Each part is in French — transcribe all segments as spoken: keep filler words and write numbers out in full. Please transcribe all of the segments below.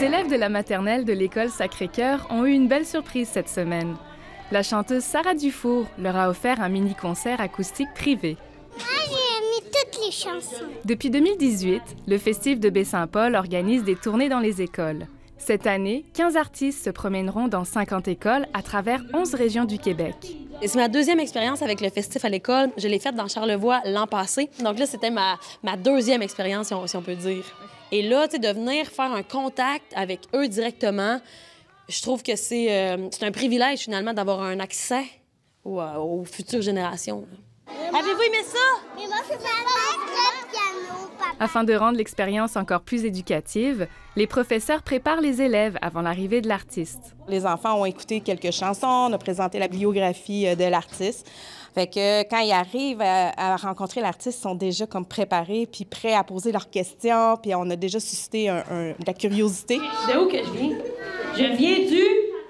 Les élèves de la maternelle de l'école Sacré-Cœur ont eu une belle surprise cette semaine. La chanteuse Sarah Dufour leur a offert un mini-concert acoustique privé. Moi, j'ai aimé toutes les chansons. Depuis deux mille dix-huit, le Festif de Baie-Saint-Paul organise des tournées dans les écoles. Cette année, quinze artistes se promèneront dans cinquante écoles à travers onze régions du Québec. C'est ma deuxième expérience avec le Festif à l'école. Je l'ai faite dans Charlevoix l'an passé. Donc là, c'était ma, ma deuxième expérience, si on, si on peut dire. Et là, tu sais, de venir faire un contact avec eux directement, je trouve que c'est euh, c'est un privilège, finalement, d'avoir un accès aux, aux futures générations. Avez-vous aimé ça? Mais moi, je fais le piano, papa. Afin de rendre l'expérience encore plus éducative, les professeurs préparent les élèves avant l'arrivée de l'artiste. Les enfants ont écouté quelques chansons, on a présenté la biographie de l'artiste. Fait que quand ils arrivent à, à rencontrer l'artiste, ils sont déjà comme préparés puis prêts à poser leurs questions, puis on a déjà suscité un, un, de la curiosité. De où que je viens? Je viens du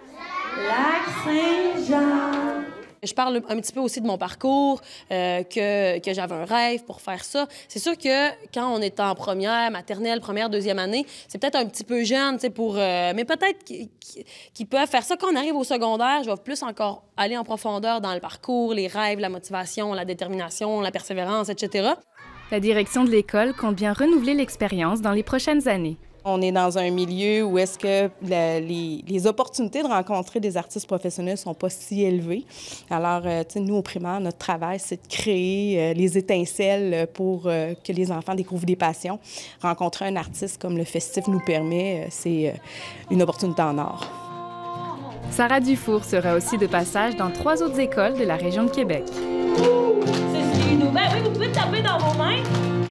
Lac-Saint-Jean. Je parle un petit peu aussi de mon parcours, euh, que, que j'avais un rêve pour faire ça. C'est sûr que quand on est en première, maternelle, première, deuxième année, c'est peut-être un petit peu jeune, tu sais, pour... Euh, mais peut-être qu'ils qu'ils peuvent faire ça. Quand on arrive au secondaire, je vais plus encore aller en profondeur dans le parcours, les rêves, la motivation, la détermination, la persévérance, et cetera. La direction de l'école compte bien renouveler l'expérience dans les prochaines années. On est dans un milieu où est-ce que la, les, les opportunités de rencontrer des artistes professionnels ne sont pas si élevées. Alors, euh, tu sais, nous, au primaire, notre travail, c'est de créer euh, les étincelles pour euh, que les enfants découvrent des passions. Rencontrer un artiste comme le Festif nous permet, euh, c'est euh, une opportunité en or. Sarah Dufour sera aussi de passage dans trois autres écoles de la région de Québec.